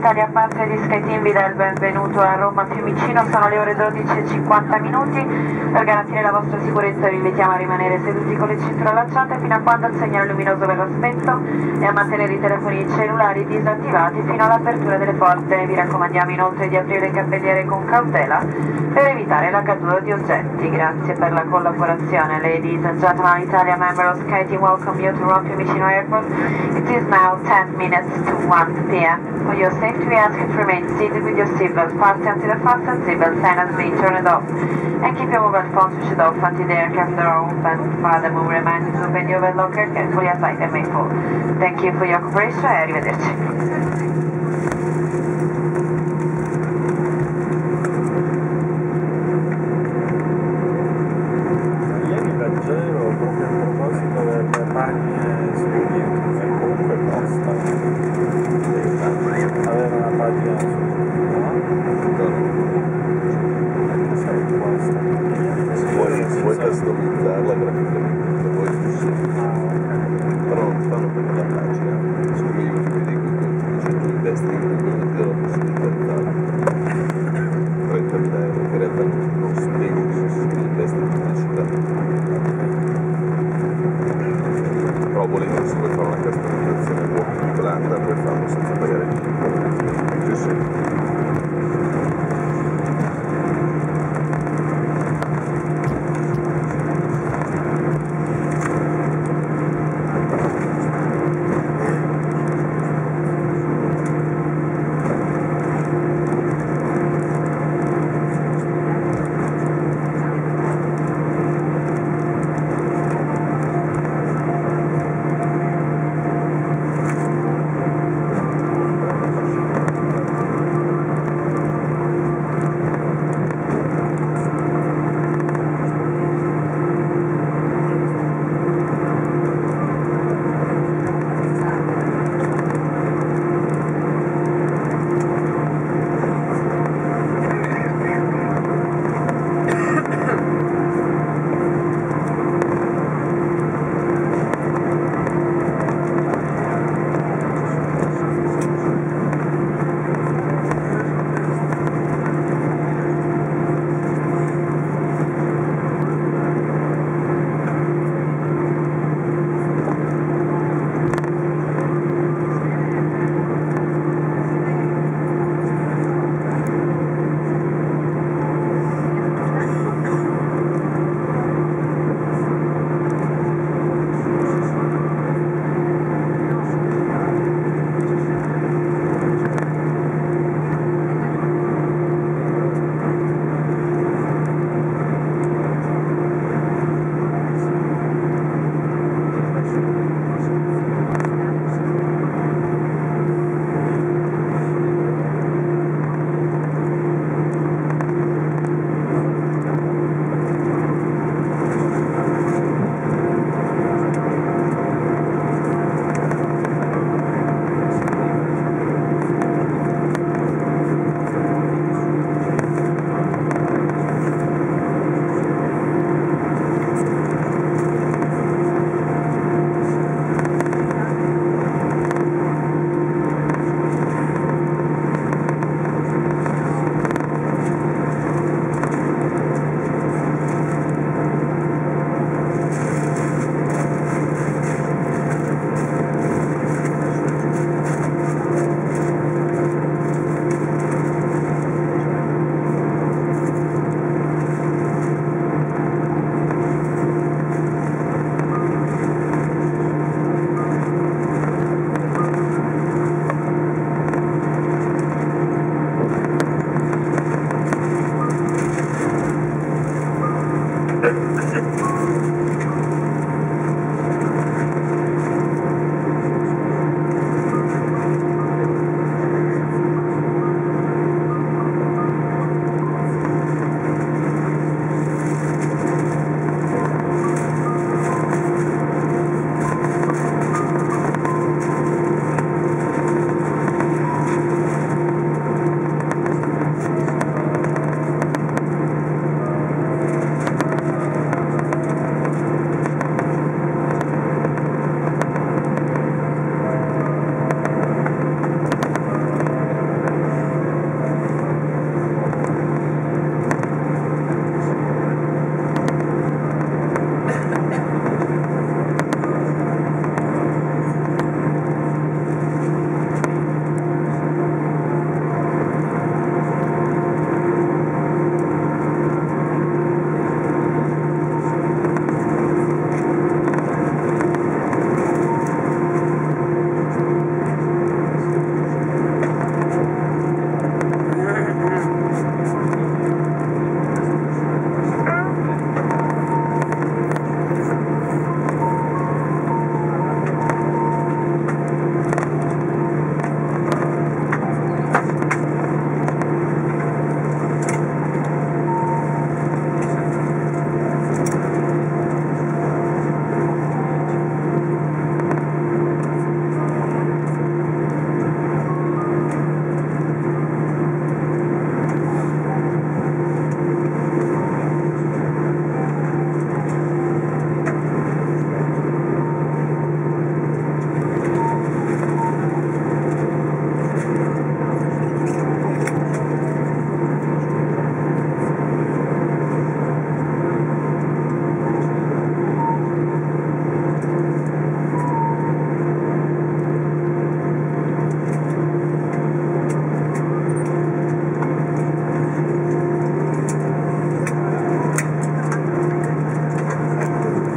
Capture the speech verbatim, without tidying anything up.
Italia Parte di SkyTeam vi dà il benvenuto a Roma Fiumicino, sono le ore dodici e cinquanta minuti. Per garantire la vostra sicurezza vi invitiamo a rimanere seduti con le cinture allacciate fino a quando il segnale luminoso verrà spento e a mantenere i telefoni cellulari disattivati fino all'apertura delle porte. Vi raccomandiamo inoltre di aprire le cappelliere con cautela per evitare la caduta di oggetti. Grazie per la collaborazione. Ladies and gentlemen, Italia member of SkyTeam welcome you to Rome Fiumicino Airport. It is now ten minutes to one p m For your safety, we ask you to remain seated with your seatbelt fastened until the fasten seatbelt sign has been turned off. And keep your mobile phone switched off until the aircraft door are open. Furthermore, we remind you to open your overhead locker carefully as item may fall. Thank you for your cooperation e arrivederci. Proprio a proposito delle pagine su YouTube, che comunque costa avere una pagina su YouTube, no? Sai costa. Vuoi, vuoi customizzarla graficamente, vuoi ah, okay. Però non fanno proprio la pagina, siccome YouTube di Google dice tu investi in Google e ti dà la possibilità di fare trentamila euro, che in realtà non spiego che si investe in pubblicità. Però volendo se vuoi fare una customizzazione walking blanda puoi farlo senza pagare niente. Sì, sì. Thank you.